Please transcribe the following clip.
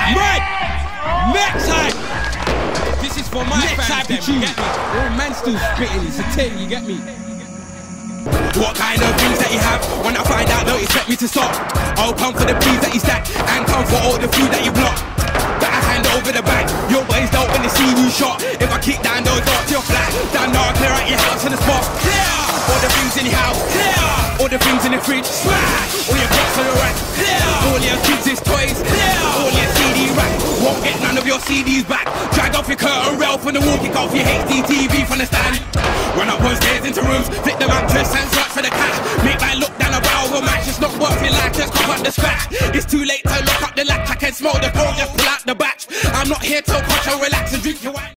Right! Next time! This is for my fans, them, you get me? Oh, man still spitting, it's a tin, you get me? What kind of things that you have? When I find out, don't expect me to stop. I'll come for the peas that you stack and come for all the food that you block. Better hand over the bag. Your boys don't when they see you shot. If I kick down those doors to your flat, down now I clear out your house to the spot. Clear! All the things in your house. Clear! All the things in the fridge. Smash! All your books on the rack. Clear! All your kids' toys. Clear! All your CD rack. Won't get none of your CDs back. Drag off your curtain rail from the wall. Kick off your HD TV from the stand. Run up on stairs into rooms. Flip the mattress and search for the cash. Make my look down a barrel of a match. It's not worth your life, just cough up the scratch. It's too late to lock up the latch. I can smell the cold, just pull out the batch. I'm not here to watch or relax and drink your wine.